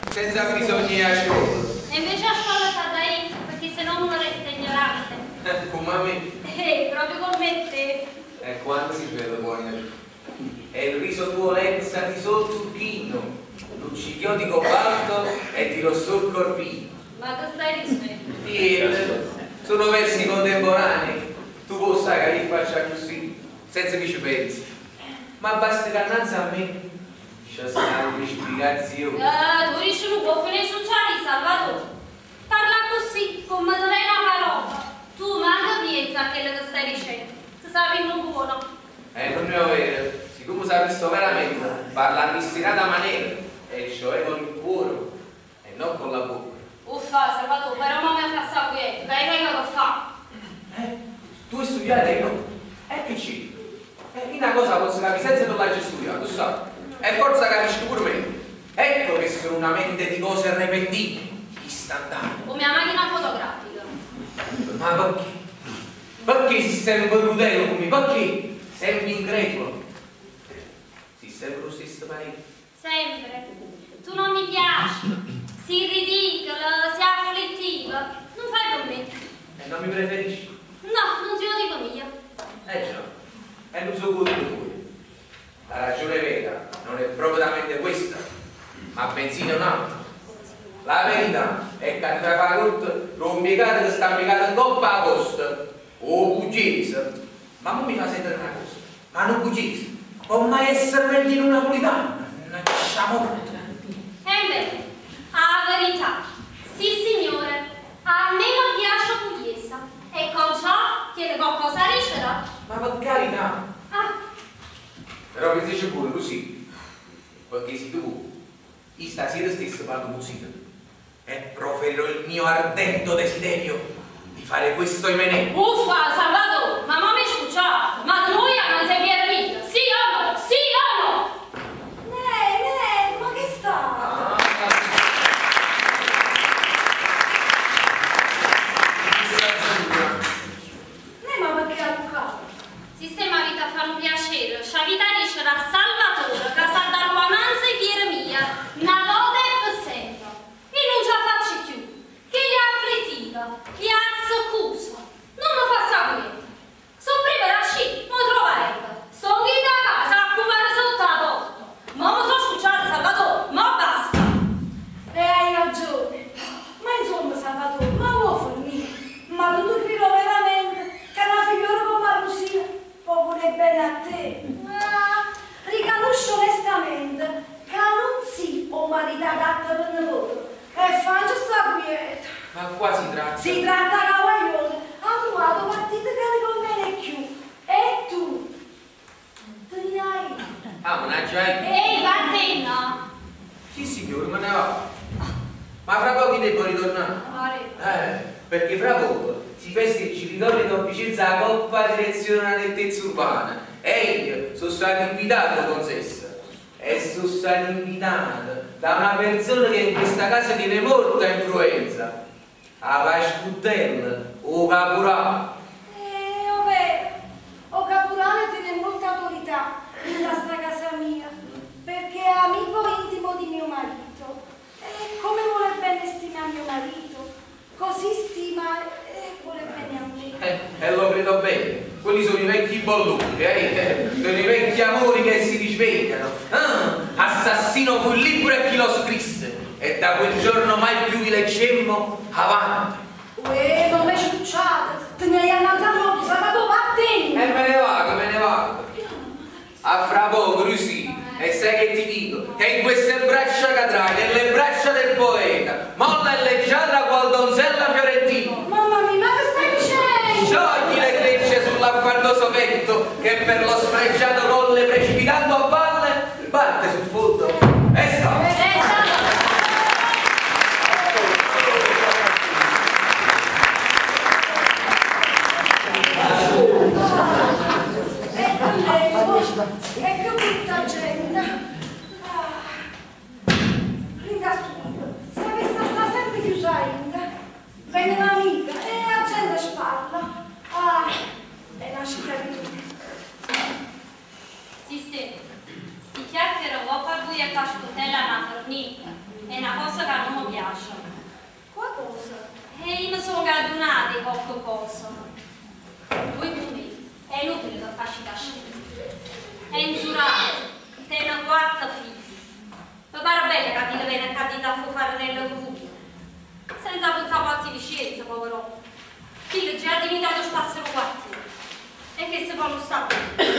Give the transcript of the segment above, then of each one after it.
senza bisogno di a scuola. E invece a scuola sta dai, perché se no uno resta ignorante. Come a me. Proprio come te. E quando si vede buoni? E il riso tuo lenza di zucchino, luccichio di cobalto e di rosso il corvino. Ma che stai dicendo? Sono versi contemporanei. Tu puoi sapere che li faccia così, senza che ci pensi. Ma basta che annanzi a me. C'è stata una spiegazione. Tu dici non può finire su Ciali, Salvatore. Parla così, come non è una parola. Tu manca piensa a quello che stai dicendo. Se sapi non buono. Non è vero. Siccome si è visto veramente, parla in destinata maniera. E cioè con il cuore e non con la bocca. Uffa, Salvatore, però non mi fa sapere. Dai, venga che fa. Tu hai studiato e no? Che c'è? Una cosa posso capire senza non l'hai studiato, sai? E forza capisci pure me. Ecco che sono una mente di cose repentine, istantanee. O mia macchina fotografica. Ma perché? Perché si sembra crudele come me? Perché? Sembri incredulo. Si sembra lo stesso paese. Sempre. Tu non mi piaci. Si ridicola, si afflittiva. Non fai per me. E non mi preferisci? No, non ti lo dico mia. Già. E non so quello tuo. La ragione vera non è propriamente questa, ma bensì un'altra. La verità è che tra facoltà rompicate che sta piegata in coppa a costa, o pugliese. Ma non mi fa sentire una cosa, ma non pugliese può mai essere meglio in una napolitana. Lasciamo. Beh, a verità, sì signore, a me non piace pugliese, e con ciò chiede qualcosa a ricevere. Ma per carità. Però che dice pure così, perché se tu, stasera stesso parlo così, e proferirò il mio ardente desiderio di fare questo imenè. Uffa, Salvatore, ma non mi scucciate, ma noi non si viene mica, sì o no, sì o no? Ma che sta? Ma perché ha bucato? Sistema vita a fare un piacere, scia vita dice da Salvatore, che sa da Ruananza e Piera mia, una volta e per sempre. E non ce la faccio più, che gli afflittiva, gli azzocusa, non mi fa sapere. Sono prima da sci, non trovare, sono qui da casa a occupare sotto la porta. Ma mi sono scucciata, Salvatore, ma basta. Hai ragione. Ma insomma, Salvatore, ma vuoi fornire? Ma tu credo veramente che una figliora come Marusina può voler bene a te? Ma riconosco onestamente che non si o marito adatto per nipote, che faccio sta quieta. Ma qua si tratta. Si tratta cavaglione, ha trovato partite che ne conviene più. E tu? Te ne hai? Ah, mannaggia. Ehi, Martina! Sì, signore, me ne va. Ma fra poco devo ritornare. Perché fra poco si festeggia il ritorno di Vicenza alla Coppa Direzione alla Nettezza Urbana. E io sono stato invitato con Sessa. E sono stato invitato da una persona che in questa casa tiene molta influenza. A Pascutella o Caporale. Ovvero, o Caporale tiene molta autorità in questa casa mia, perché è amico intimo di mio marito. E come vuole bene stima mio marito, così stima e vuole bene a me. E lo credo bene. Quelli sono i vecchi bolloni, sono i vecchi amori che si risvegliano. Assassino fu il libro e chi lo scrisse. E da quel giorno mai più vi leggemmo avanti. Non mi scucciate, te ne hai andato Salvatore, vattene! E me ne vado. A fra poco, Rusì. E sai che ti dico? Che in queste braccia cadrai, nelle braccia del poeta, molla e leggiadra qual donzella fiorentina. Mamma mia, ma che stai dicendo? Sciogli le trecce sull'affannoso petto, che per lo sfregiato colle precipitando a valle, batte sul fondo. E sta. E che brutta gente! Ringa stupido, sa che sta sempre chiusa Ringa. Viene un'amica e la gente sparla. È una schiavitù. Sistema, poche cose. 2 momenti, è inutile che faccia cascere. È insurato, tiene 4 figli. Mi pare bene che ti viene a candidato a fare nella comune. Senza pensare pazzi di scienza, povero. Chi già ha diventato spassero 4. E che se fanno stare?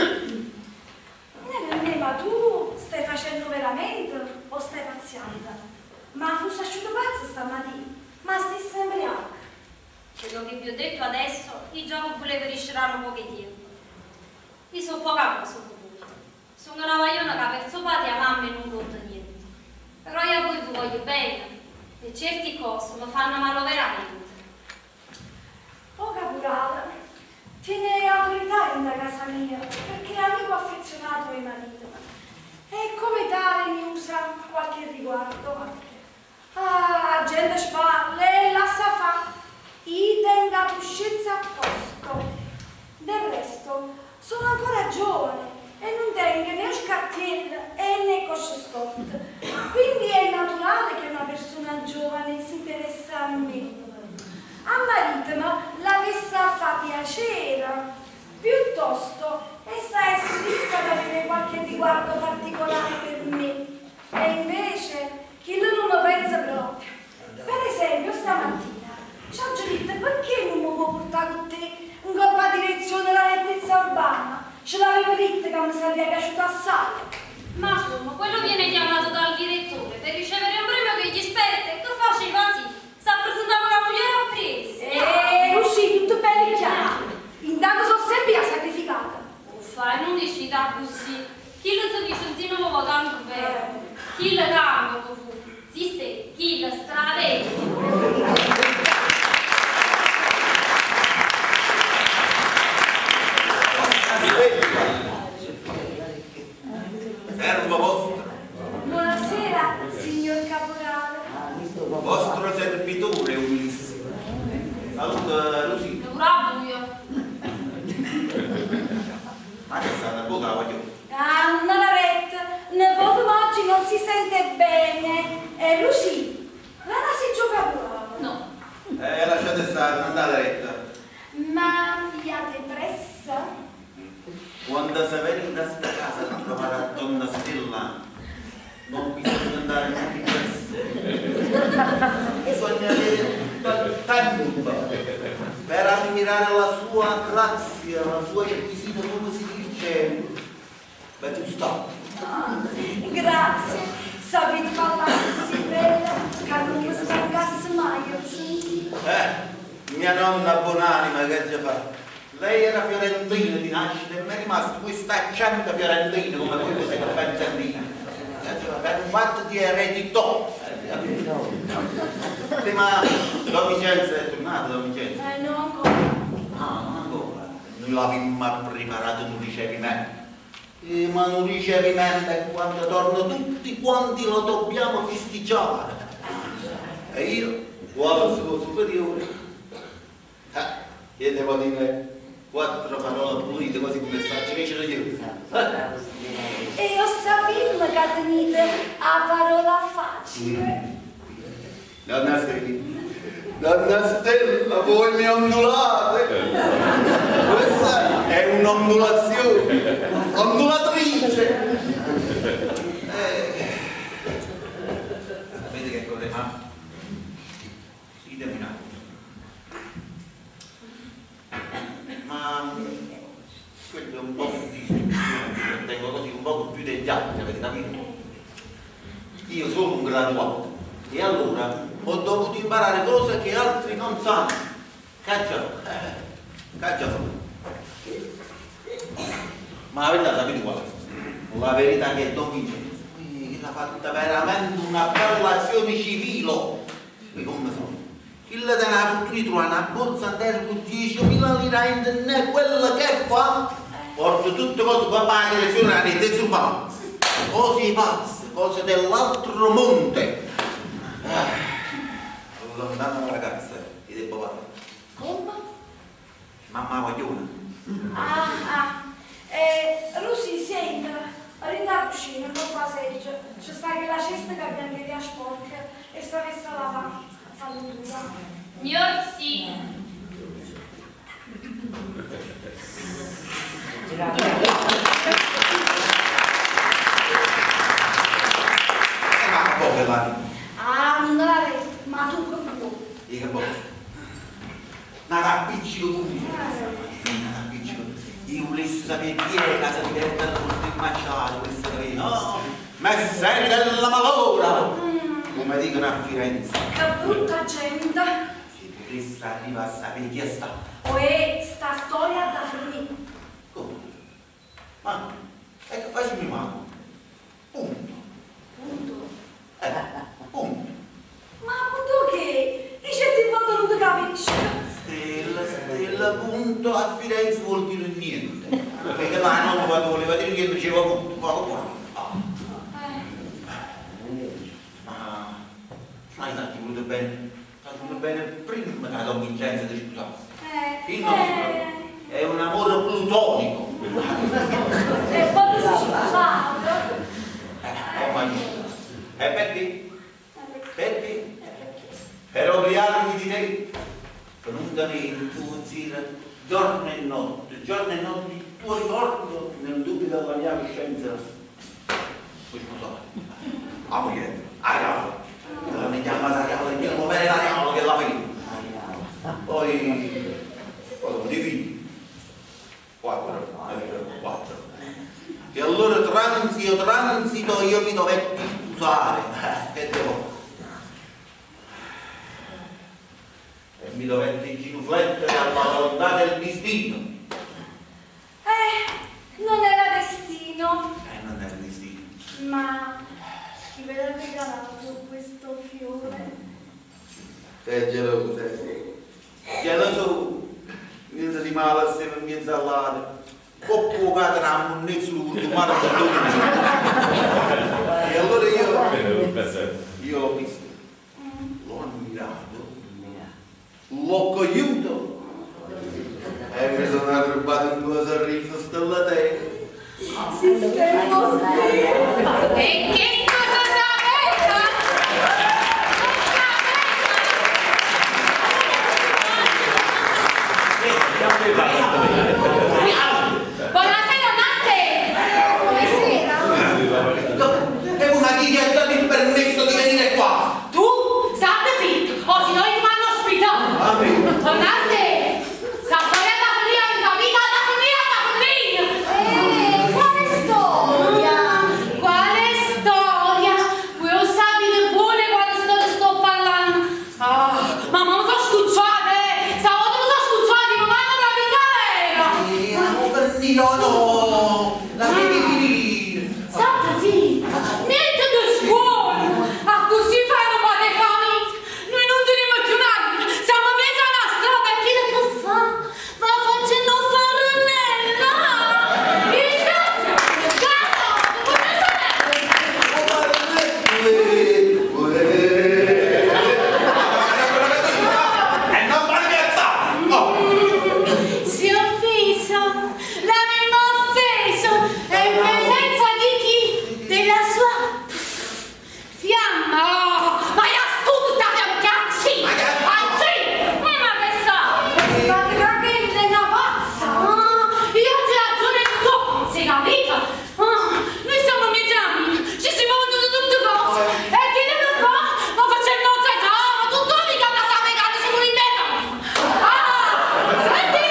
Ma tu stai facendo veramente o stai pazziando? Ma fu asciutto pazzo stamattina? Ma stai sempre anche? Quello che vi ho detto adesso, i giochi volevo riscerare un pochettino. Io sono poca cosa su voi. Sono una vagliona che per sopati a mamma e non conta niente. Però io a voi vi voglio bene e certe cose mi fanno male veramente. Oh caporale, tiene autorità in casa mia perché è amico affezionato ai mariti. E come tale mi usa qualche riguardo. Ah, gente spalle, la sa fa. I tenga coscienza a posto. Del resto, sono ancora giovane e non tengo né scartiello né cosce storte. Quindi è naturale che una persona giovane si interessa a me. A marito l'avesse a fa piacere. Piuttosto, essa è vista ad avere qualche riguardo particolare per me. E invece, chi non lo pensa proprio. Per esempio, stamattina, ci ha detto perché non mi può portare con te in coppa direzione della nettezza urbana? Ce l'avevo detto che mi sarebbe piaciuto assai. Ma insomma, quello viene chiamato dal direttore per ricevere un premio che gli spetta e che faceva sì. Sta presentando la moglie a presa. Uscì, tutto bello e chiaro. Intanto sono sempre la sacrificata. Uffa, e non dici da così. Chi lo so dice zio non va tanto bene. Chi lo cambia fu. Si se, chi lo stravede. Servo vostro. Buonasera, signor caporale. Vostro servitore, umilissimo. Saluta Lucia. Bravo io. Ma che sta da boca la voglio? Ah, non la retta. Nepote oggi non si sente bene. Lucy, non si gioca caporale. No. Lasciate stare, non andate retta. Ma fiate pressa? Quando si viene da sta casa a trovare a donna Stella, non bisogna andare neanche in presto. Bisogna avere del tempo per ammirare la sua grazia, la sua requisita, come si dice, vetustar. Grazie, sapete parlare così bella che non mi stancasse mai a sentire. Mia nonna buonanima che già fa. Lei era fiorentina di nascita e mi è rimasto questo accento fiorentino come quello che pensa a me. Per un fatto di eredità. Sì, ma Don Vincenzo è tornato, Don Vincenzo? No, ancora. Ah, non ancora. Noi l'avevamo preparato un ricevimento. Ma un ricevimento è quando torno tutti quanti lo dobbiamo festeggiare. E io, uomo suo superiore, io devo dire 4 parole pulite così come faccio vicino io. E io sapevo che tenete a parola facile. Donna Stella, voi mi ondulate. Questa è un'ondulazione, ondulatrice. Sapete che cosa fa? Si terminato. Ma quello è un po' di istruzione, tengo così un po' più degli altri, avete capito? Io sono un graduato e allora ho dovuto imparare cose che altri non sanno. Caccia ma la verità sapete qual è? La verità che Don Vincenzo l'ha fatta veramente una bella azione civile. E come sono? Il te ne ha fortuna di trovare una borsa intera con 10.000 lire in tenere, quella che fa porta tutte cose per pagare le direzione alla nettezza urbana. Cose pazze, cose dell'altro monte. Lontano la ragazza, ti devo parlare. Come? Mamma vogliona. Lucy, senta, rinda a cucina, non qua seggia. C'è sta che la cesta che abbiamo via sporca e sta messa a lavare. Signor sì. Ma poche mani. Andare, ma tu come vuoi? E che vuoi? Nata appiccico tu. Nata appiccico. Io volessi sapere chi è casa di Berta il Machado, questo qui, no? Messeri della malora! Come dicono a Firenze. Che brutta gente! Se potessi arrivare a sapere chi è stato. Sta storia da finire. Come? Ma, ecco, facciami mano. Punto. Punto. Punto. Ma appunto che? E certi volte non ti capisci. Stella, punto, a Firenze vuol dire niente. Perché la non voleva dire che diceva punto, poco qua. Ma infatti voluto bene prima che la Don Vincenzo ti sposassi. Il nostro è un amore plutonico. E poi si sposava. E perché? Perché? Per obliarmi di te, profondamente tuo zio, giorno e notte, il tuo ricordo nel dubbio della mia coscienza. Poi sposare. La moglie, Ariano. La mi chiama Ariano, e io non bene l'Ariano che la figlia. Poi sono di figli. 4. E allora transito, io mi dovetti scusare. Che devo? E mi dovetti genuflettere alla volontà del destino. Non era destino. Non è il destino. Ma chi ve l'ha regalato questo fiore? Sei geloso, sei. Geloso. Niente di male a se mi insalate. Poppo cadrà un nessuno, ma non e allora io l'ho visto, l'ho ammirato, l'ho cogliuto e mi sono rubato un tuo sorriso stellateo. E che cosa sapete? Buonasera, Naste! Buonasera! E una chi ti ha dato il permesso di venire qua? Tu state zitto, o se no ti vanno ospitato! Naste! Sta storia da finire, la vita da finire! Quale storia? Quale storia? Voi sapete buone quale storia sto parlando? Ma non so scucciate! Stavolta non so scucciate, ma vanno la vita vera! Io no! La devi State zitta! Niente di scuola! A così fanno fare i famiglie! Noi non teniamo più nada! Siamo messi alla strada e chi che fa? Va facendo farinella! E non fare piazzare! Si è offeso! L'anima offeso! È in presenza di chi? Della sua fiamma! Ma è astuta che piacci! Anzi! Ma che sa? Ma che è una pazza? Io ti ragione tu! Sei capito? Noi siamo amici anni! Ci si vendono tutte cose! E chi deve fare? Ma facendo un ma tutto mica da sapere che siamo in mezzo! Senti!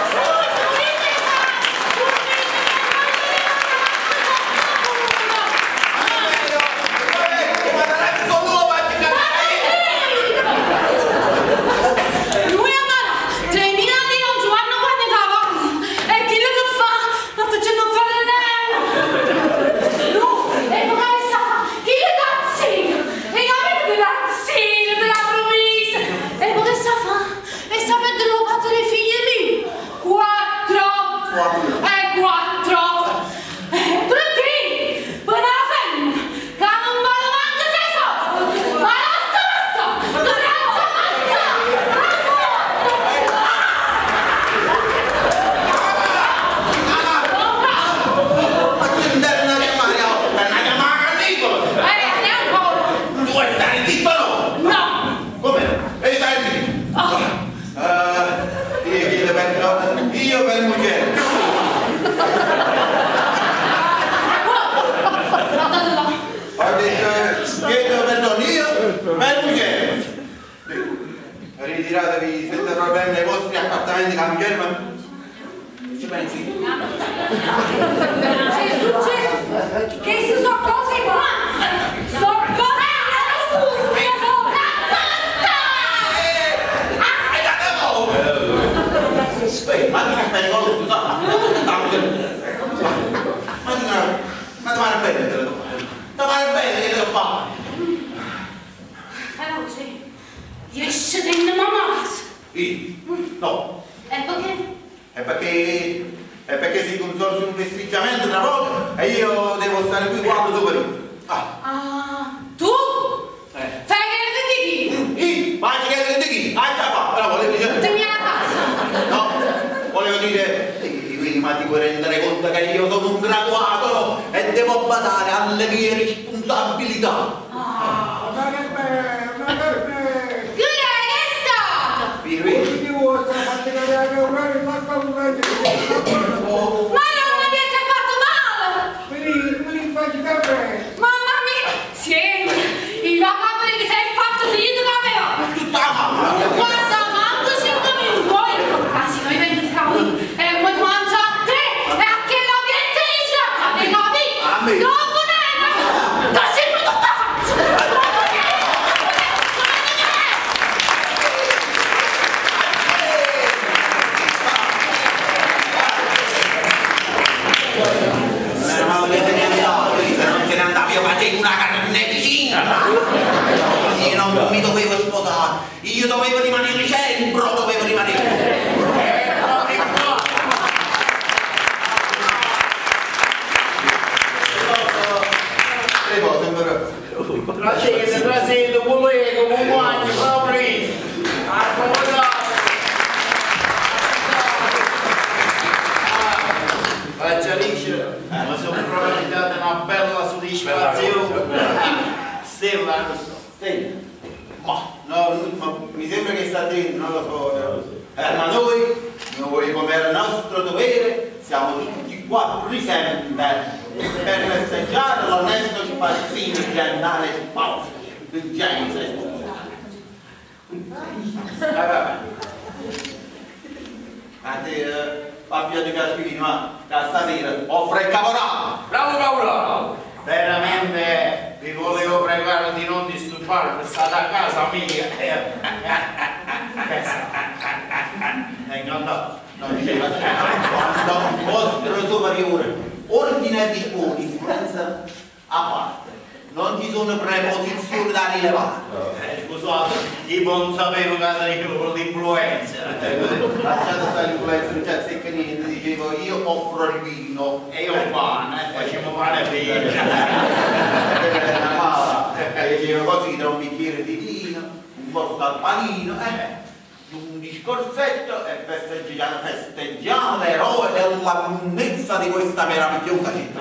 Lui amarà 3.000 di un giorno quando cavallo e chi lo fa? Ma facendo fare l'anello lui e come sa chi le cazzino e capite che cazzino per la provvisa e come sa fa e sapete rubato le figlie mie 4 e 4 perché? Per la femmina che non vale manco 6 soldi ma la sta non è Vuoi stare zitto o no? no Come? E stai zitto? Io per mucchiere. praticamente cambiare, ma ci pensi? Che è successo? Che si sono cose pazze! Sono cose aspetta, ma ti fai cosa tu sai? Ma domani bene che te lo fare. Domani bene che te lo fare. Fai così. Esce dentro mamma. No. E perché? È perché si consorsi un festeggiamento tra poco e io devo stare qui quando superi. Tu? Fai che di chi? Faccio che di chi? Però volevo dire... Te mia casa. No, volevo dire... Quindi ma ti puoi rendere conto che io sono un graduato e devo badare alle mie responsabilità. Ma non mi si è fatto male! Mamma mia! Signori, il capre che si è fatto finito che aveva! Guarda, manco 5 minuti! Poi, quasi noi vendiamo e poi mangia a te! E a che la pienza di sciacca! Hai capito? Dopo tempo! Da sempre tutta faccia! Non se ne andavo io facevo una carneficina. Io non mi dovevo sposare, io dovevo rimanere sempre, dovevo rimanere. Le cose però. Trasete, volevo, compagni, proprio. Faccia liscia, ma sono proprio data una bella soddisfazione. Stella, Ma mi sembra che sta dentro, non lo so. Ma noi come era nostro dovere, siamo tutti qua presenti per festeggiare l'onesto spazzino generale Spazio di James. A te, Fabio di Caspino, da stasera offre il caporale. Bravo caporale! veramente vi volevo pregare di non disturbarmi, state a casa mia. Non diceva quando un vostro superiore ordina e dispone di sicurezza a parte, non ci sono preposizioni da rilevare. Scusate, io non sapevo che avevo l'influenza. Lasciate stare l'influenza, non c'è secca niente, dicevo io offro il vino e io il pane, facciamo pane e vino. Dicevo così tra un bicchiere di vino, un po' al panino, un discorsetto e festeggiamo l'eroe della lunghezza di questa meravigliosa città.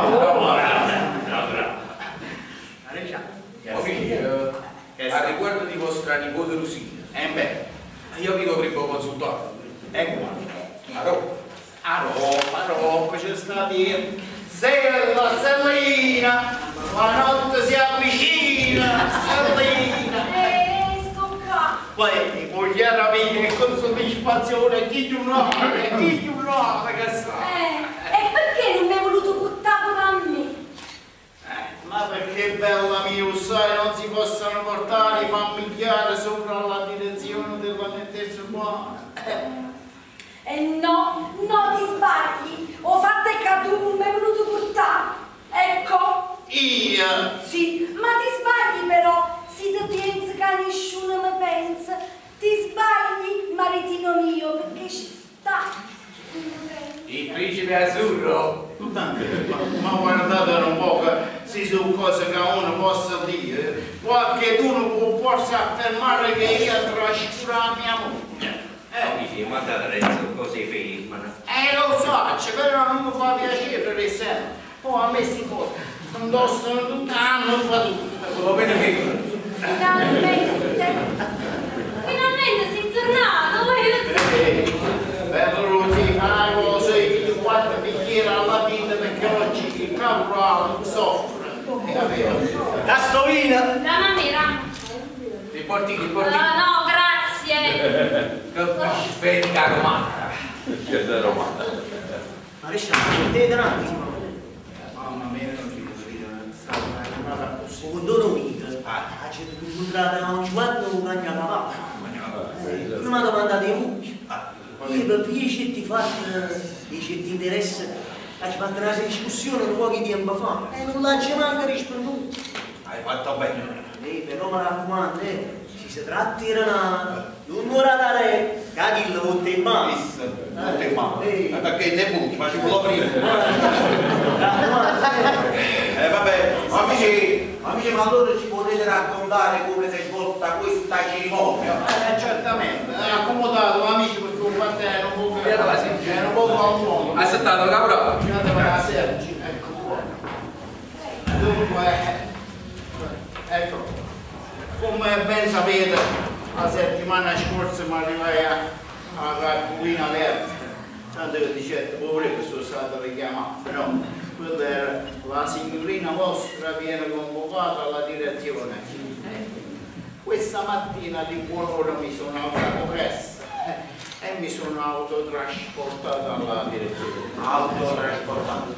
A riguardo di vostra nipote Rosina, io vi dovrebbe consultare. Ecco A Roma c'è sta a dire, Stella, Stellina, la notte si avvicina, Stellina. Sto qua. Poi i mogliera mia e con soddisfazione chi di un'ora che sa. E perché non mi hai voluto buttare pure a me? Ma perché bella mia, sai, non si possono portare i familiari sopra la direzione della nettezza umana. No, ti sbagli. Ho fatto che tu non mi hai voluto portare. Ecco. Io? Sì, ma ti sbagli però. Se tu pensi che nessuno mi pensa, ti sbagli, maritino mio, perché ci sta. il principe azzurro. Ma guardate un po', se sono cose che uno possa dire, qualcuno può forse affermare che io trascuro la mia moglie. Dici, ma da Renzo così fermano. Lo so, però non mi fa piacere per esempio. Poi a me si può, indossano tutto, non fa tutto. Va bene che Finalmente sei tornato, Per Rosy, fai così, 4 bicchieri alla vita perché oggi il caporale soffre. Castovina! La mamma. ti porti. No, grazie. Aspetta, romana. C'è romana. Ma riesci a te un attimo? Mamma mia, non ci posso dire, sta una giornata così. Un dono mica. C'è incontrata ogni quanto un cagno a cavallo. Prima domanda di voce. Io per fare ti fatto, dice ti interessa, hai fatto una discussione un po' di tempo fa e non l'hai manco risponduto. Hai fatto bene. Però mi raccomando, si tratta di Renato, non ora dare caghi lo botte in mano. Botte in mano. Perché ne buchi, ma ci vuole prima. Vabbè, amici, ma allora ci potete raccontare come si è svolta questa cerimonia? Certamente, accomodato, amici, perché un quartiere non può Via la sì. non può fare un mondo. Aspettato, capo. Guardate la Sergi, ecco qua. Dunque, ecco, come ben sapete, la settimana scorsa mi arrivai a Cartolina Verde, tanto che dicete pure che sono stato richiamato, no? Quella era la signorina vostra viene convocata alla direzione. Questa mattina di buon'ora mi sono alzato presto e mi sono autotrasportato alla direzione. Autotrasportato.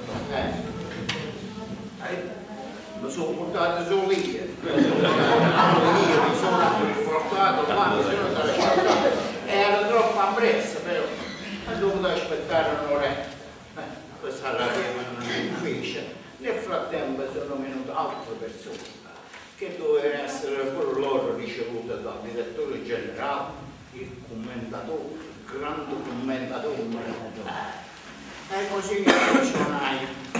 Mi sono portato su lì, io mi sono portato qua, mi sono trasportato, era troppo appresso però, ho dovuto aspettare un'oretta, questa radio non fece. Nel frattempo sono venute altre persone che dovevano essere pure loro ricevute dal direttore generale, il commentatore, il grande commentatore. E così mi funzionai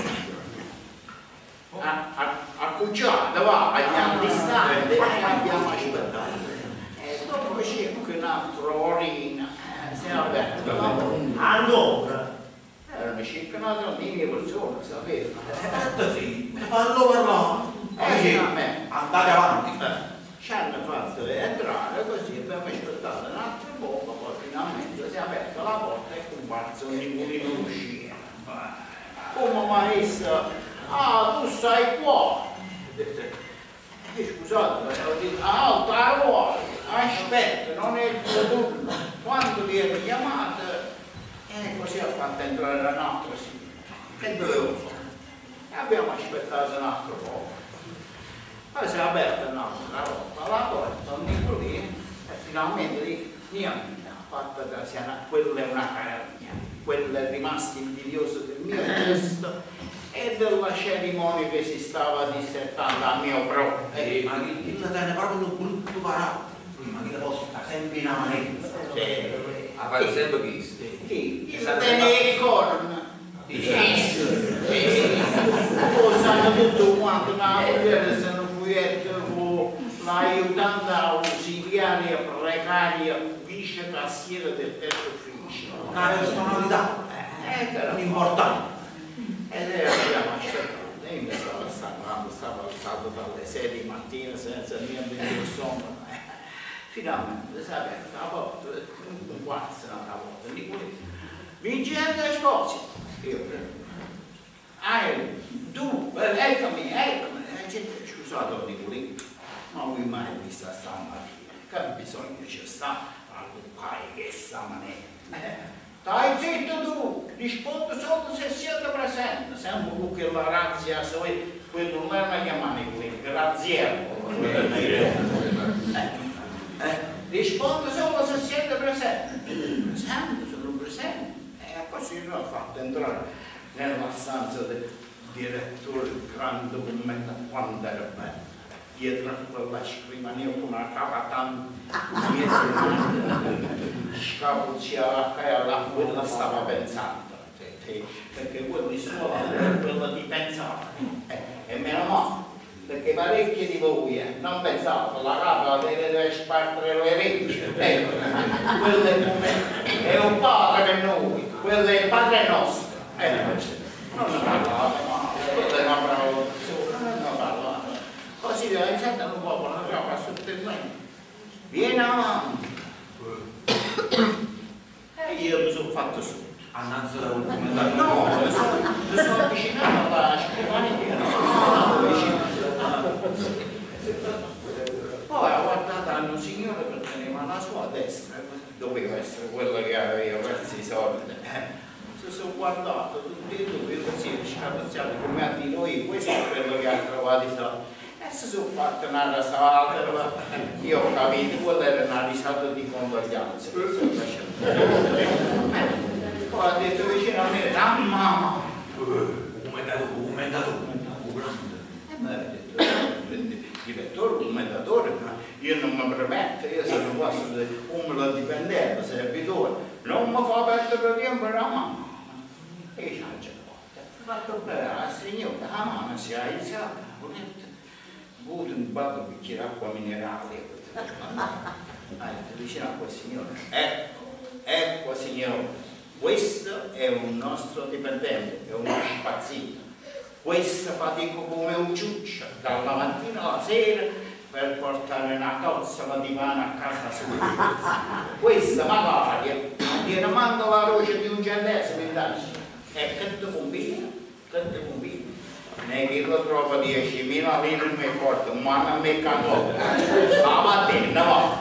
a cucciata, va, andiamo distanti, abbiamo aspettato. E dopo circa un'altra orina si è aperta la porta. Ancora? Erano circa un'altra mille persone, sapete? Sì, fallo parlare. Andate avanti. Ci hanno fatto entrare così abbiamo aspettato un altro poco, poi finalmente si è aperta la porta e è comparso un Nicolino uscire. Come maestra, tu stai qua. Scusate, ho detto, alta ruota, aspetta, non è il tuo turno. Quando viene chiamato, così ha fatto entrare un altro signore. Che dovevo fare? E abbiamo aspettato un altro poco. Poi si è aperta un'altra volta la porta, un Nicolino, e finalmente dico, niente, fatta da Siena, quella è una caragna, quella è rimasta invidiosa del mio gesto e della cerimonia che si stava dissertando a mio pro. Ma il è proprio un brutto parato, ma che la posta sempre in amarezza. Ha fatto sempre questo. Chi? Il tenere corna. Lo sanno tutto quanto, ma se non l'aiutante ausiliaria precaria vice cassiera del terzo ufficio. Una personalità, importante. Ed abbiamo aspettato, io mi stavo stancando, stavo alzato dalle 6 di mattina senza niente di sonno. Finalmente si è aperta la porta, un quarto una volta, di cui Vincenzo Scozia. Io tu, eccomi. Scusate Nicolino, ma lui mai visto stamattina, che bisogno c'è sta a bucare che stamattina. Stai zitto tu, rispondo solo se siete presenti, sempre tu che la razzia, quello non è una chiamata Nicolino, graziello. Rispondo solo se siete presenti. Presente, sono presente. E così mi ha fatto entrare nella stanza del direttore grande commenta quando era bello. Dietro a quella scrivania con una capatana, scapucciava e alla quella stava pensando. Perché quello di scuola quello di pensare. E meno male. Perché parecchi di voi non pensate, la capa deve spartire le orecchie, quello è un padre per noi, quello è il padre nostro. Non ne parlate male, quello è una brava persona, non ne parlate. Così sentono un po' una capa sotterranea. Vieni avanti. E io mi sono fatto su. Annanzi da un commentario. No, mi sono avvicinato alla scrivania, no, vicino. Poi ho guardato a un signore che teneva una la sua destra doveva essere quella che aveva perso i soldi. Si sono guardato tutti e due così scapazzati come a dire noi, questo è quello che ha trovato i soldi. E si sono fatte una risata, io ho capito, quella era una risata di condoglianza. Poi ha detto vicino a me, mamma! Come è andato? E mi ha detto, direttore, commendatore, ma io non mi permetto, io sono quasi un dipendente, servitore, non mi fa perdere tempo la mamma. E io ci ho fatto bene al signore, la mamma si è alzata, ha detto, avuto un ballo bicchiere d'acqua minerale. Ha detto vicino a quel signore, ecco signore, questo è un nostro dipendente, è uno spazzino. Questo fatica come un ciuccio, dalla mattina alla sera, per portare una cozzola di pane a casa sua. Questa magari viene manda la roce di un centesimo in tasca. E che ti combina? Ne che lo trova 10.000 lire mi porta, ma non mi cano. La mattina va.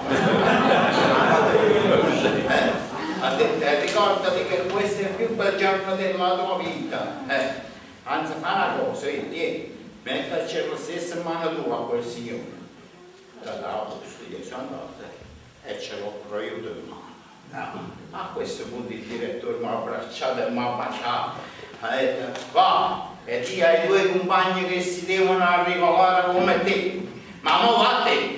Ha detto, ricordati che questo è il più bel giorno della tua vita. Anzi, fa una cosa, tieni, metterci la stessa mano tua a quel signore. Allora, io sono andato e ce l'ho proiuto in mano. A questo punto il direttore mi ha abbracciato e mi ha baciato. Ha detto, va, e ti hai due compagni che si devono regolare come te. Ma mo va a te.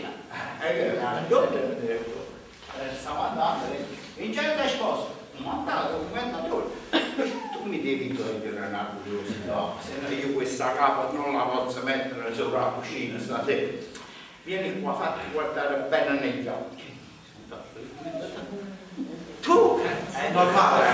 Stavo andando, in certe cose, mi ha dato un commentatore. Tu mi devi togliere una curiosità, se no io questa capa non la posso mettere sopra la cucina, state. Vieni qua, fatti guardare bene negli occhi. Tu! È normale.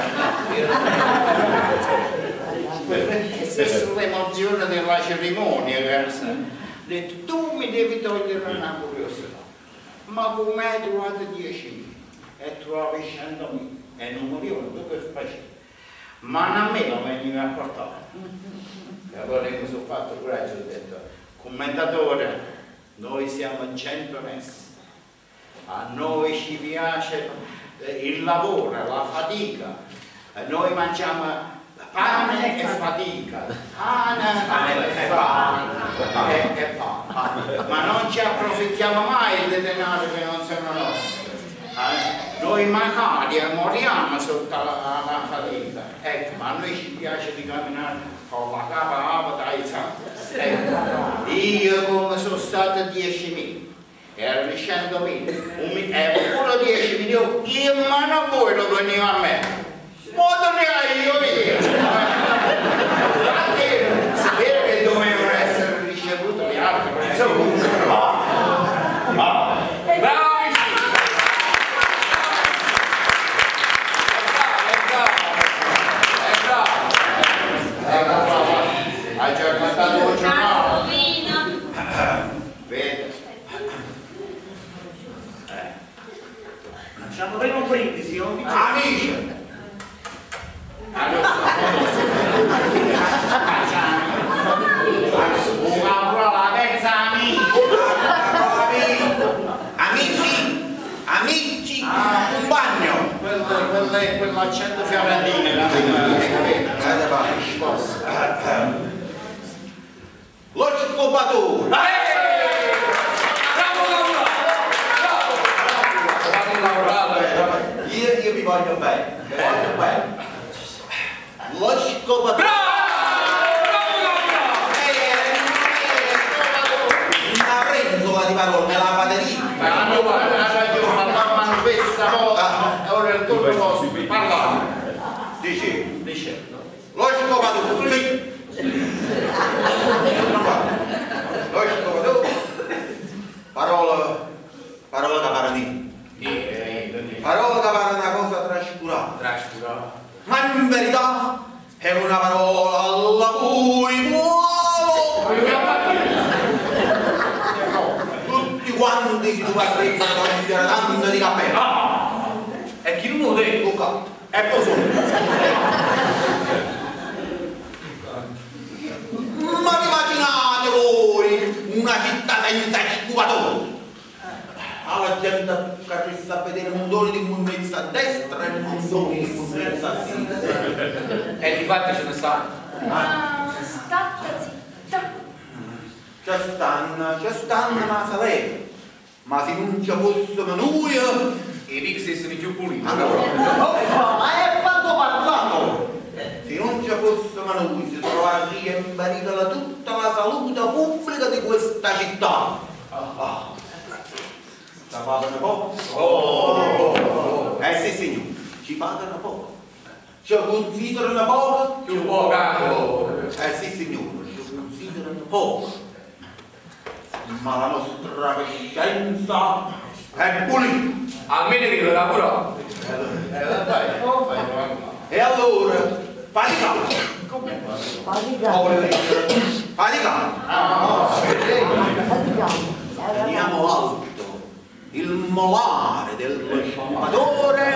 Questa è l'emozione della cerimonia, detto, tu mi devi togliere una curiosità. Ma come hai trovato 10.000? E trovavi 100.000? E non morivo, tu che facevi? Ma a me lo veniva a portare. E allora io mi sono fatto coraggio e ho detto, commentatore, noi siamo gente onesti, a noi ci piace il lavoro, la fatica, noi mangiamo pane e fatica, pane e pane, ma non ci approfittiamo mai dei denari che non sono nostri. Noi magari moriamo sotto la fatica, ecco, ma a noi ci piace di camminare con la capa alta dai santi. Io come sono stato 10.000, erano 100.000, e pure 10 milioni, io ma non voi lo veniva a me, molto ne io via. Sapere che dovevano essere ricevuti gli altri, ha già cantato un giornale. Vede. Facciamo prima un brindisi, Amici! Una parola terza Amici, un bagno. Quell'accento fiorentino, Lo scopatore. Io vi voglio bene, Lo scopatore. Una prenzola di parole, me la fate lì. questa volta ora il tuo posto parlare. Dice. Lo scopatore. Lo scopatore. Parola che parla parola che parla una cosa trascurata. Ma in verità è una parola alla cui muovo tutti quanti si dovrebbero prendere tanto di cappello. E chi non lo detto? È così. Ma immaginate voi una città senza scupatori? Allora pianeta caressa a vedere mondoni di mezzo a destra e mondoni di mezzo a sinistra. E di fatti ce ne stanno. State zitta. Ci stanno ma salere. Ma se non ci fossimo noi, I pixi sono più puliti. ma è fatto parlato. Se non ci fossimo noi, si trovaria in pericolo tutta la salute pubblica di questa città. La pagano poco? Sì signore, ci pagano poco. Ci considerano poco? Più poco. Sì signore, ci considerano poco. Ma la nostra coscienza è pulita. Almeno che lo lavoro. E allora, faticamo. Faticamo. Andiamo alto. Il molare del sciamatore.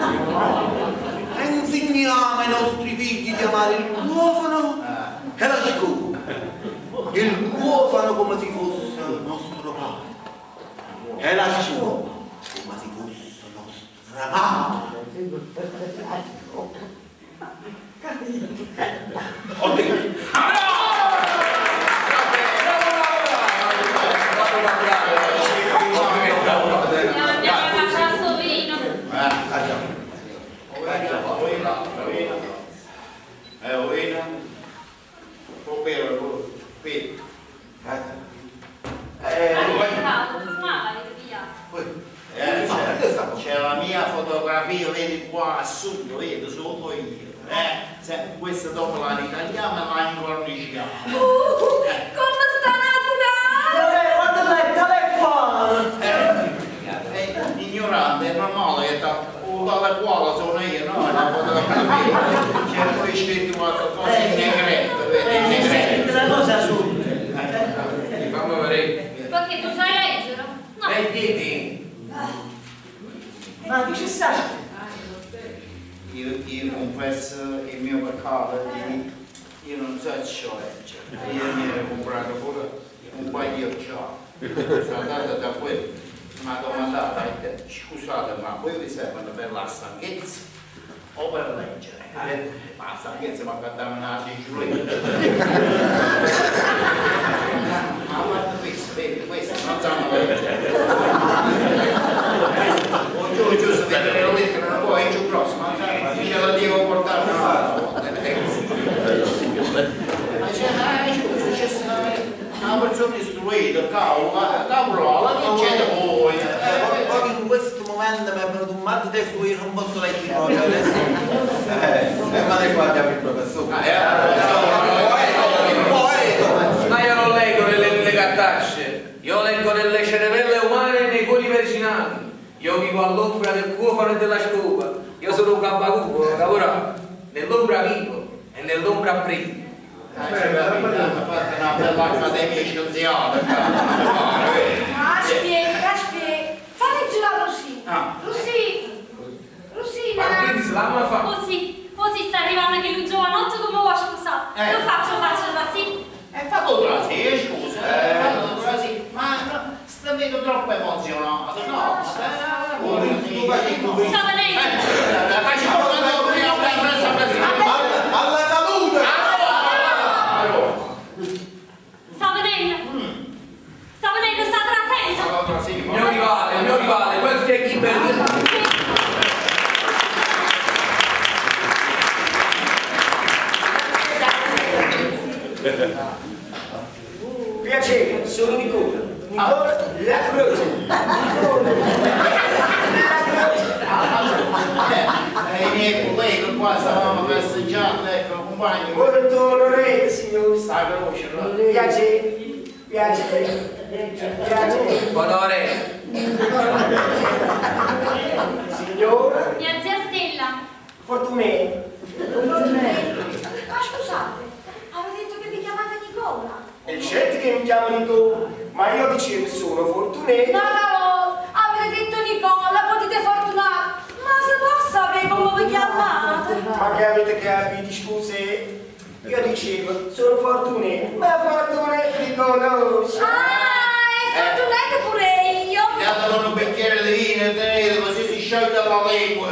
E insegniamo ai nostri figli di amare il cuofano e la scuola. Il cuofano come se fosse il nostro padre. E la scuola come se fosse nostra madre. Andiamo a mangiare sto vino. C'è la mia fotografia, vedi qua, assunto, vedi, sotto io. Questa dopo la ritagliamo e la incorniciamo. Come sta naturale? Guarda lei, tale qua! Ignorante, è normale che dalle quale sono io, no? La fotografia. C'è poi scritto qualcosa in negretto, vedi, in negretto. Una cosa assurda. Fammi vedere. Perché tu sai leggere? No. Leggiti. Ma che ci sta? Io confesso il mio peccato, io non so leggere. Io mi ero comprato pure un paio di occhiali. Sono andato da quello, mi ha domandato, scusate, ma voi vi servono per la stanchezza o per leggere? Ma la stanchezza mi ha fatto una cicciolina. Ma guarda questo, vedi, questo non sanno leggere. Giù se vedere le lettere non può, è giù prossimo, ce la devo portare una volta. Una persona istruita, cavolo, che c'è da voi? Proprio in questo momento mi è venuto un mal di testa, io non posso leggere proprio adesso. Ma ne guardiamo il professore. Ma io non leggo nelle cartacce, io leggo nelle cerevelle umane e nei cuori medicinali. Io vivo all'ombra del cuofano e della scopa. Io sono un cabbacupo, lavoro nell'ombra vivo e nell'ombra primo. Fate una bella accademia scienziata. Aspetta. Fa leggere la Rosina. Rosina. Ma quindi se la mamma fa... Così sta arrivando che lui giovanotto come vuoi sposare. Lo faccio da sì. Fatto così, scusa. Fatto così. Ma sta vedo troppo emozionato, no? Stava lei. Alla salute! Sta venendo, sta trasendo. Il mio rivale, quel fiecchi bellino. Piacere, sono Nicola. Nicola La Croce. I miei colleghi qua stavamo festeggiando, ecco, compagni. Molto onorevole, signor. Sta croce, no? Piacere. Onore. Signora Mia zia Stella. Fortuné. Ma scusate, avete detto che vi chiamate Nicola? È certo che mi chiamo Nicola, ma io dicevo sono Fortuné. No, avete detto Nicola, potete fortunato. Ma se posso sapere come vi chiamate? Ma che avete capito, scusi? Io dicevo, sono Fortuné, ma Fortuné ti conosce. Ah, è fortunato pure io. Mi hanno dato un bicchiere equo.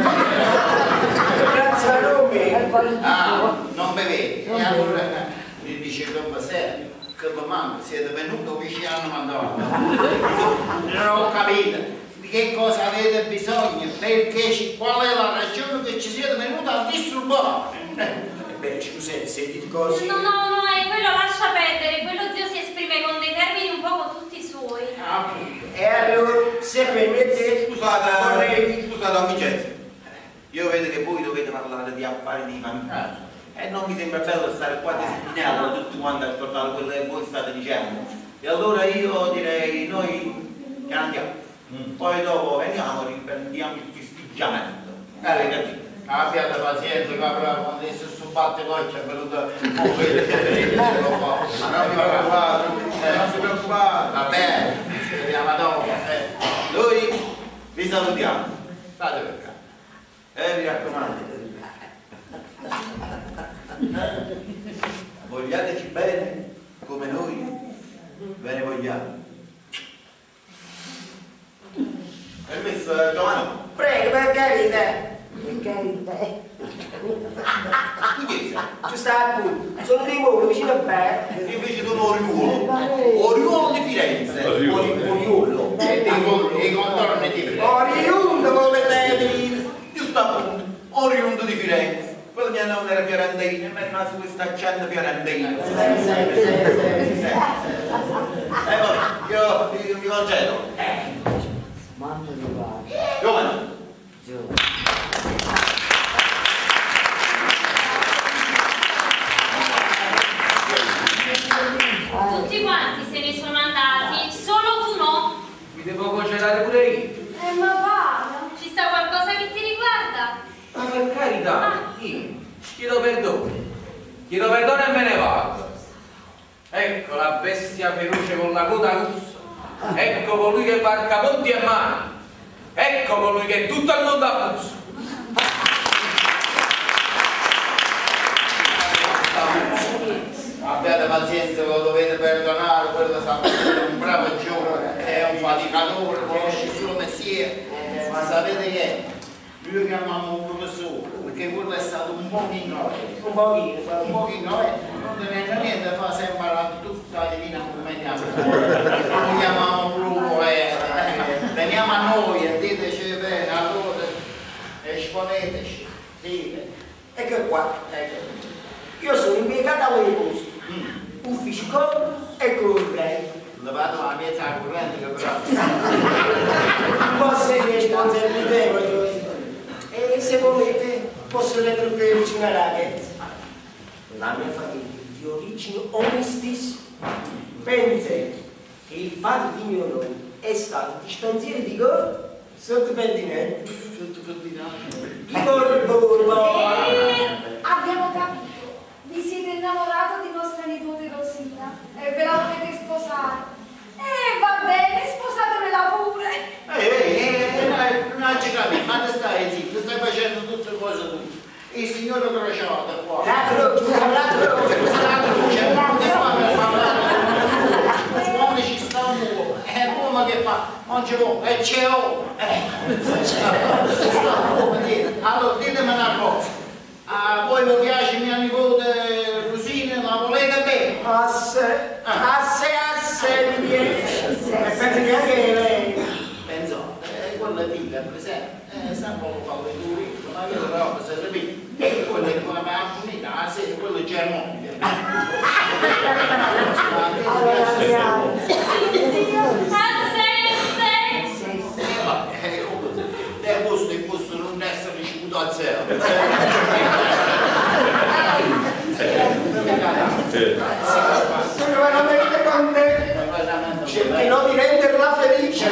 Grazie a Rome. Ah, non bevete. E allora gli dice Don Basello, che vi manca, siete venuti qui ci hanno mandato. Non ho capito. Di che cosa avete bisogno? Perché qual è la ragione che ci siete venuti a disturbare? Beh, Giuseppe, sentite così. No, quello lascia perdere, quello zio si esprime con dei termini un po' tutti suoi. E allora, se permettete, Scusate amicenza, io vedo che voi dovete parlare di affari di famiglia e non mi sembra bello stare qua di settimana tutti quanti a ascoltare quello che voi state dicendo. E allora io direi, noi che andiamo, poi dopo veniamo e riprendiamo il festeggiamento. Abbiate pazienza, caprà, quando adesso su batte l'occhio è venuto un po' vedere lo fa. Ma non si preoccupate. Va bene, ci vediamo dopo. Noi vi salutiamo. State per caso. Mi raccomando. Vogliateci bene come noi ve ne vogliamo. Permesso, Giovanni? prego, per carità. Per carità. Tu chi sei? Ci sta appunto, sono di Molo, vicino a Ber. Invece sono Oriolo. Oriolo di Firenze. Oriolo. E contorni di Firenze. Oriundo volete dire. Giusto appunto, oriundo di Firenze. Quello mio nome era Fiorentino e mi è rimasto questo accento fiorentino. Io mi concedo. Mamma mia. Giovane. Tutti quanti se ne sono andati, solo tu no. Mi devo concedere pure io. Ma va. Ci sta qualcosa che ti riguarda? Ma per carità, io chiedo perdono. Chiedo perdono e me ne vado. Ecco la bestia feroce con la coda russa. Ecco colui che varca ponti e mani. Ecco colui che tutto il mondo accusa. Abbiate pazienza, lo dovete perdonare, quello sapete, è un bravo giovane, è un faticatore, conosce il suo mestiere, ma sapete che lui chiamiamo un professore, perché quello è stato un pochino, non teneva niente, fa sempre tutta la divina commedia, lo chiamiamo proprio, veniamo a noi e diteci bene, allora, esponeteci, dite. Ecco qua, io sono impiegato a quei posti, uffici conto e corrente. Levate la piezza corrente che però... Posso essere responsabile, e se volete posso lettere vicino alla ragazza. La mia famiglia è di origine onestissima. Pensate che il padre di mio nonno è stato dispensiere di Gor sotto Ferdinando. Di Borbo. Abbiamo capito. Vi siete innamorati di nostra nipote Rosina e ve la volete sposare. Va bene, sposatemela pure. Non ci capisco, ma stai zitto, stai facendo tutte le cose tu. Il signore Crociato qua. La croce, non ti fa per parlare. Quando ci sta un uomo, è come che fa, non ci vuole, e c'è uomo. Allora, ditemi una cosa. A voi vi piace mia nipote Rosina, la volete bene? Asse, mi piace. E penso che anche lei. Pensate, quella vita, per esempio, sempre lo fa le turisti, ma io però se le vedi, e quella che non aveva punita, la sera, quello è Germania. Del posto in posto non essere ricevuto a zero. Sono veramente contento. Cercherò di renderla felice.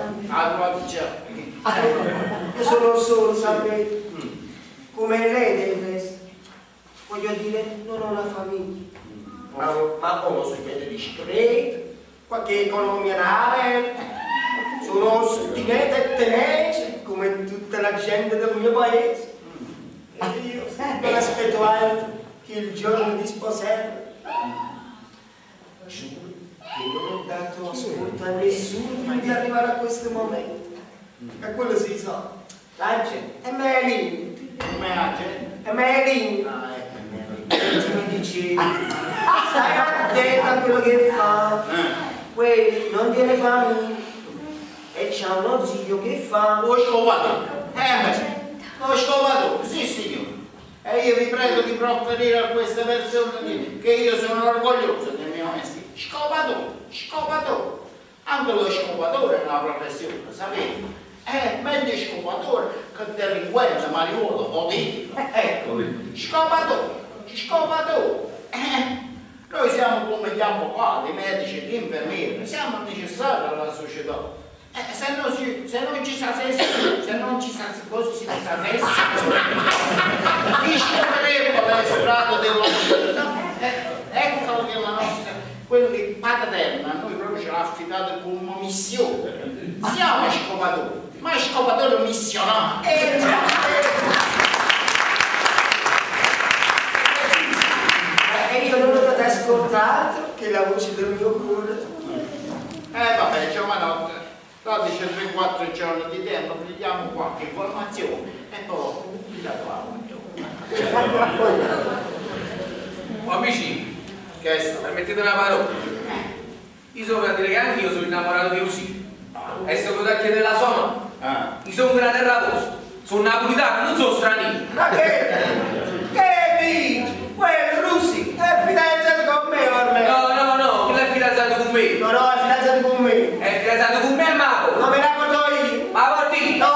Io sono solo, sapete, come lei del resto. Voglio dire, non ho una famiglia, ma ho uno stipendio di sicurezza, qualche economia nave, sono ostinata e tenace, come tutta la gente del mio paese. E io non aspetto altro che il giorno di sposarmi. Giuro che non ho dato ascolto a nessuno prima di arrivare a questo momento. E quello si sa. La gente, è Melin. Come la gente? È Melin. Ah, ecco. Tu mi dici, stai attento a quello che fa. Quelli non tiene famiglia. E c'ha uno zio che fa. Lo scovatore. Lo scovatore, sì signore. E io vi prego di provvedere a queste persone che io sono orgoglioso del mio mestiere. Scopatore. Anche lo scopatore è una professione, sapete? È meglio scopatore che delinquente, mariuolo, politico. Ecco, scopatore. Noi siamo come gli avvocati, i medici, gli infermieri, siamo necessari alla società. Se non ci sapesse cosa si sapesse, discorreremo le strade della società. Ecco che la nostra, quello che paterna, noi proprio ce l'ha affidato come missione. Siamo scopatori, ma scopatori missionari. E io non ho ascoltato che la voce del mio cuore. Vabbè, giovanotte. Dateci 3-4 giorni di tempo, prendiamo qualche informazione e poi vi la Amici, che sta? permettete una parola. Io sono per dire che anche io sono innamorato di Lucia. E se potete chiedere la sua mano. Io sono una terra posta, sono napolitano, non sono straniero. Ma che dici? Quello Lucy è fidanzato con me ormai. No, non è fidanzato con me. No, è fidanzato con me. È fidanzato con me e Mago. Non me la porto io. Ma porti? No,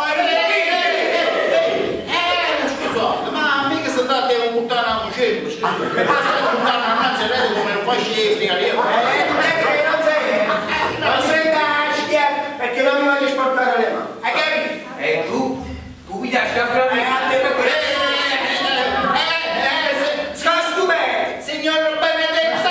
Scusate, ma mica se date un puttana a un cielo. Basta puttana a un cielo come non faccio io frigare. non è che non sei da perché non mi voglio sporcare le mani. Hai capito? E tu mi piaci a fare Signor Benedetto,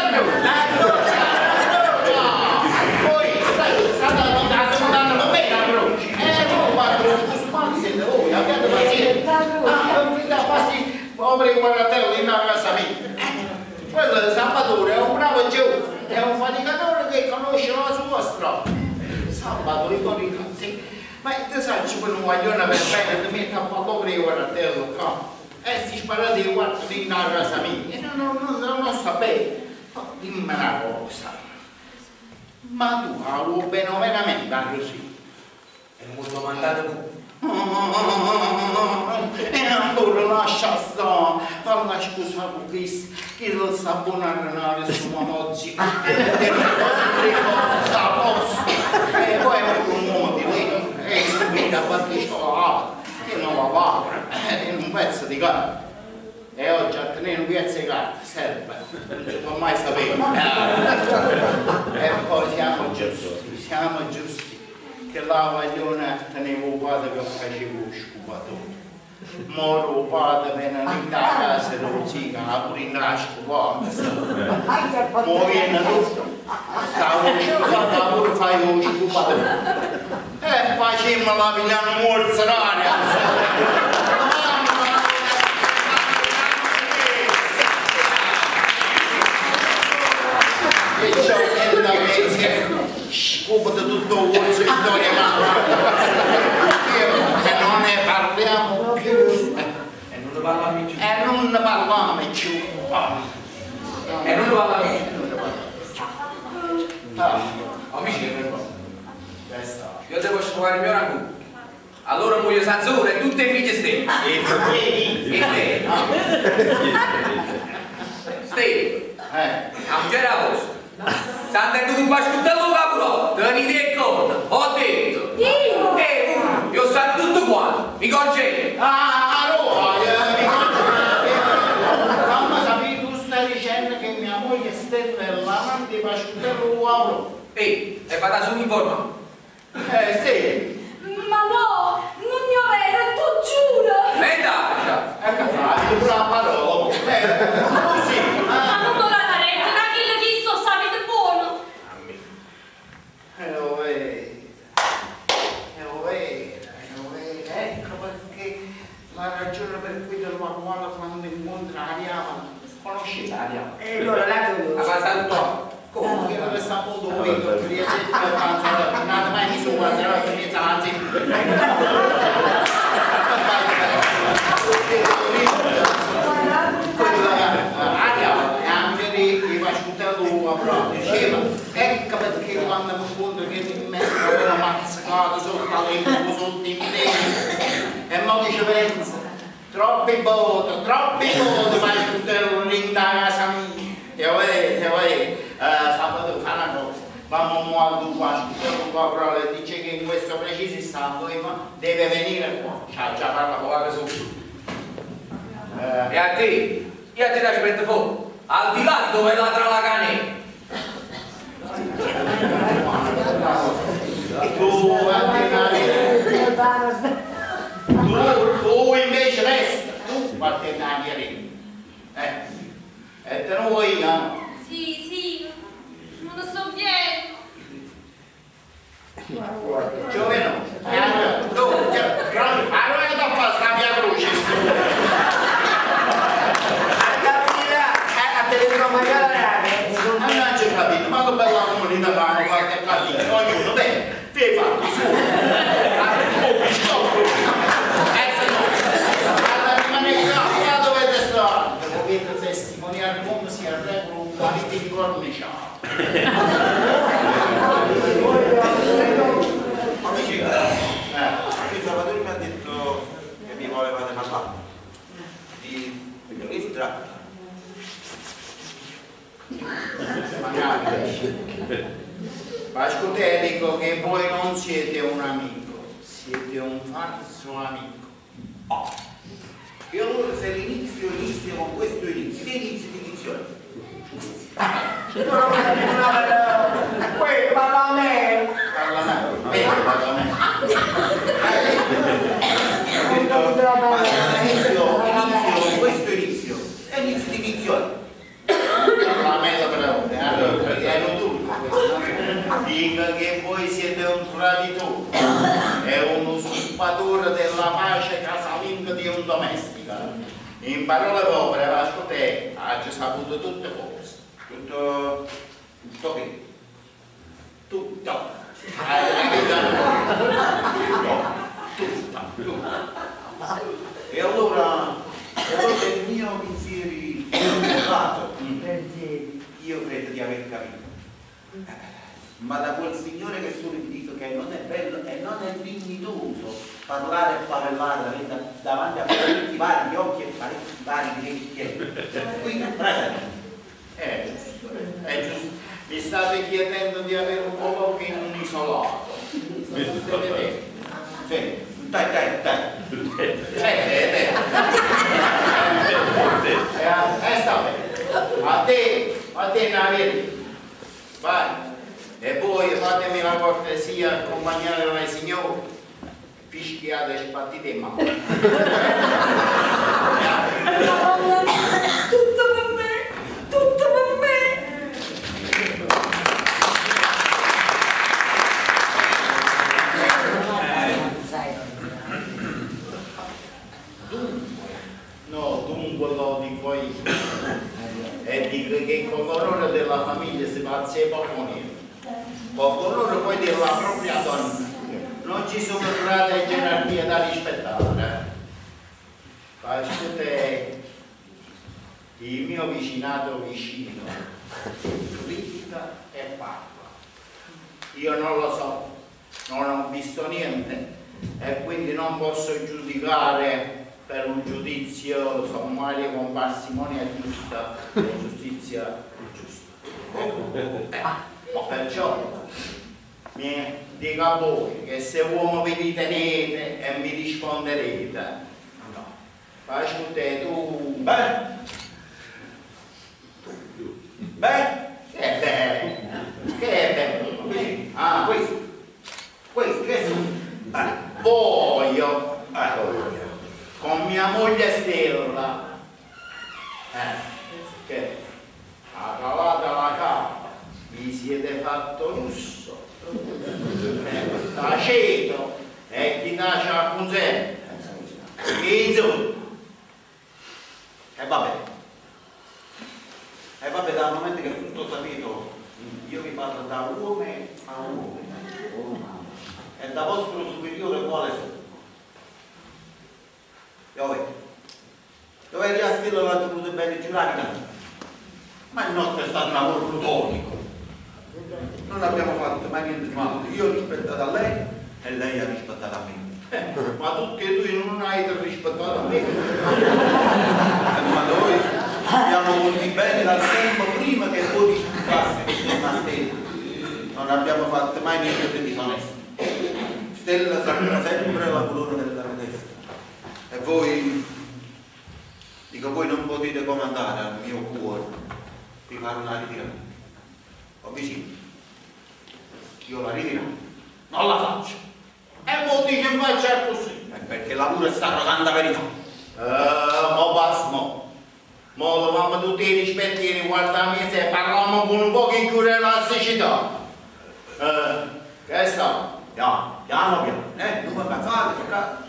voi state andando con me la croce. Quanti siete voi? Abbiate pazienza. Quasi poveri guardatelli in una casa mia. Quello di Salvatore è un bravo giovane, è un faticatore che conosce la sua strada. Salvatore con i cazzi. Ma te sai, ci vuole un guaglione per bene, ti metti a poveri guardatelli qua. E si spara di guardo in una casa mia. E non sapete. Dimmi una cosa. Ma tu avevo bene veramente a così? E non posso mandare tu. E ancora lascia stare, falla scusa con questo, che lo sa buona renale su oggi, e sta a posto, e poi un modo lì, e subito a parte cioccolata, che non la paga, in un pezzo di carne. E oggi a tenere un pezzo di carne serve, non si può mai sapere. E poi siamo giusti. Che la vaglione tenevo un padre che facevo scupatore. Moro padre venne in casa rosica, la pure in la scupata. Poi viene tutto. Stavo scupata, pure fai lo scupatore. E facemmo la pigliano morzeraria. E ciò che è da mese. Scopate tutto il vostro storia e non ne parliamo più E non ne parliamo più. Amici, io te posso fare il mio ragù. Allora muoio Sansone e tutte le figlie ste. Ste. A un giro a posto. Santa tu un basciutello capro, teniti e conto, ho detto. Io so tutto quanto, mi concedi. Allora, mamma sapete tu stai dicendo che mia moglie Stella è l'amante di basciutello uomo. E vada su informa. Sì. Ma no, non mi vero, tu giuro. Veda! Ecco qua, pure la parola. Così. Ma non do la caretta, da chi le visto sapete buono. Lo vedo. Ecco perché la ragione per cui della quale quando incontra Ariama, conoscete Ariama? Allora la conosco. Ha passato un po'. Come che non sta molto vedo, perché non è mai mi sono guardato, perché sta sfumato sotto la lingua, sotto i piedi. E mo che ci pensa? Troppi voti, ma tutto ring da casa mia. E vai, sabato fa una cosa. Vamo a Dubai, dice che in questo preciso istante deve venire qua. Già parla poco su. E a te ti aspetto fuori, al di là di dove ladra la cane. Tu invece resta, tu partenarieri. E te non vuoi, no? Sì, non lo so bene. Gioveno, tu, allora che ti fa sta mia croce? A te devo mangiare. Non c'è capito, ma che bella comunità vanno qualche capito, ognuno, bene, ti hai fatto su. Allora rimane qua dove stare, dovete testimoniare come si arregola un qualità di corniciato. Amici, il Salvatore mi ha detto che mi volevate parlare. Di che si tratta? Vasco te dico che voi non siete un amico, siete un falso amico. E allora se l'inizio inizia con questo inizio, che inizio di inizione? Parla a me. Inizio con questo inizio, è inizio di inizione. Dica che voi siete un traditore e un usurpatore della pace casalinga di un domestico. In parole povere, Vasco te ha già saputo tutte cose. Tutto che? Tutto. E allora il mio pensieri errato, io credo di aver capito. Ma da quel signore che solo vi dico che non è bello e non è dignitoso parlare e favellare davanti a parecchi vari occhi e parecchi vari orecchie. Qui presente. È giusto. Mi state chiedendo di avere un po' in un isolato. Sì, dai. Sta bene. A te Naveri. Vai. E voi fatemi la cortesia accompagnare i signori. Fischiate e sbattite in mano. Tutto per me, tutto per me. Dunque lo dico io. E dico che con l'onore della famiglia si fa poco niente. Con l'onore poi della propria donna. Non ci sono gradi e gerarchie da rispettare. Facete il mio vicinato vicino, critica e parla. Io non lo so, non ho visto niente e quindi non posso giudicare per un giudizio sommario con parsimonia giusta e giustizia giusta. Perciò mi dico a voi che se uomo vi ritenete e mi risponderete, no. Faccio te tu. Beh, che è bello, che è bello. Ah, questo, voglio, con mia moglie Stella, che ha cavato la capa, vi siete fatto lusso, taceto e chi nasce a Punzè, insomma. E vabbè, dal momento che è tutto sapito, io vi parlo da uomo a uomo. E da vostro superiore quale sono? Dove a Stella l'ha tenuto bene giurare? Ma il nostro è stato un lavoro plutonico. Non abbiamo fatto mai niente di male. Io ho rispettato a lei E lei ha rispettato a me. Ma tutti e due non hai rispettato a me. Ma noi siamo venuti bene dal tempo prima che voi disturbaste queste mastelle. Non abbiamo fatto mai niente di disonesto. Stella sarà sempre la colonna della destra. E voi, dico, voi non potete comandare al mio cuore di fare una ritirata. Ho vicino. Io la ritiro. Non la faccio. E mo dici in faccia così. Perché la pura è sacrosanta verità. Mo basta, mo. Mo dovevamo tutti i rispettieri guardarmi se parliamo con un po' di cura della siccità. Che sta? Piano, piano, piano. Non mi ammazzate, fratello.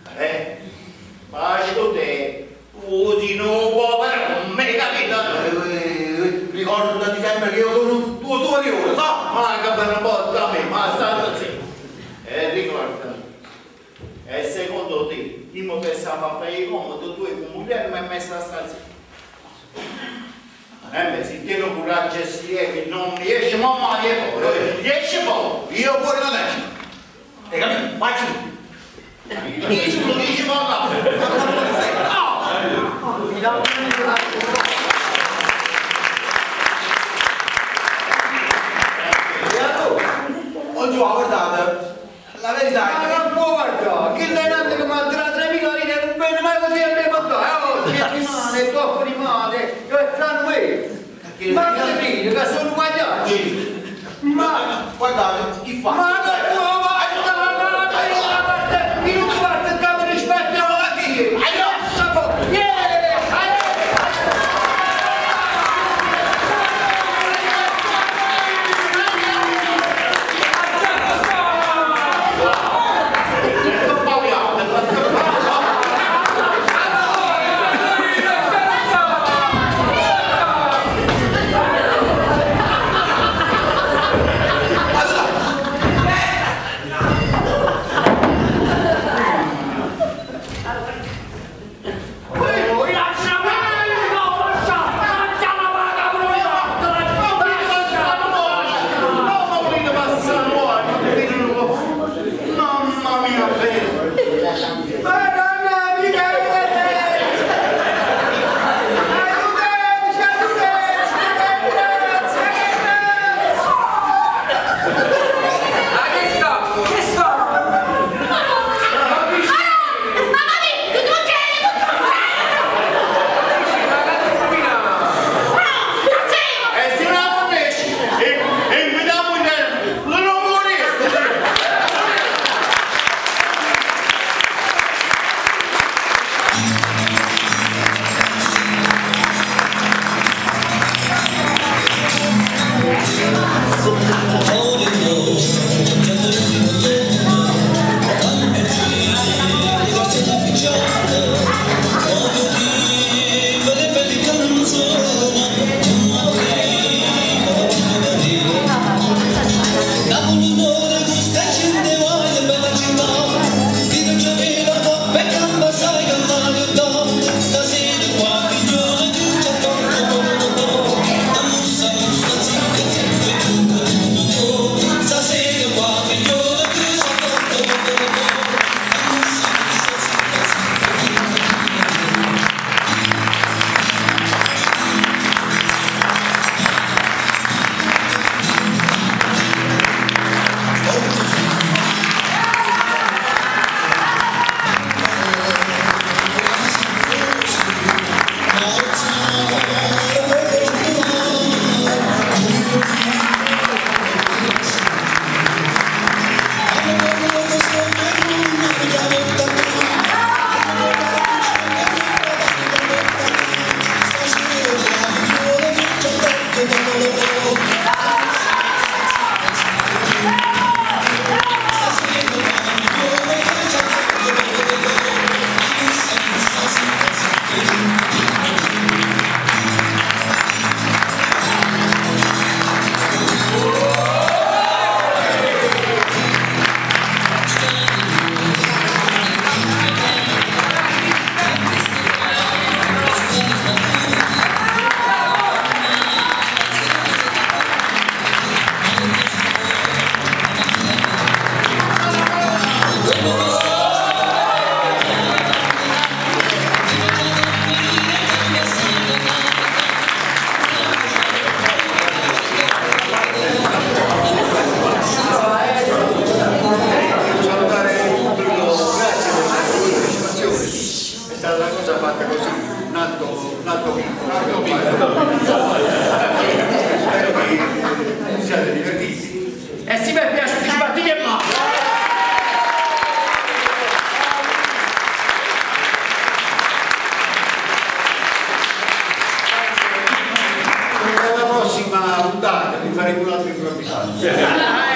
Ma tu te, usi non può però, non mi capito. Ricordati sempre che io sono un tuo superiore, sa? Ma che per un po' da me, ma state zitto. E ricordati, e secondo te, io mi pensavo a fare comodo, tu e con moglie mi hai messo a stare zitto. Se tieni coraggio e si è che non riesci mamma di fuori, riesci fuori. Io fuori non esco. Hai capito? Vai giù. Dici lo dici mamma. Oggi guardate, la verità è Ma non può guardare, che lei non che manderà 3.000 lire, non bene mai così a me portare. C'è rimane, troppo rimane, io strano me. Ma che dire, che sono guagliati. Ma guardate, chi fa? Ma non può guardare, io non guardo il capo rispetto a chi. puntata, mi faremo un altro improvvisato.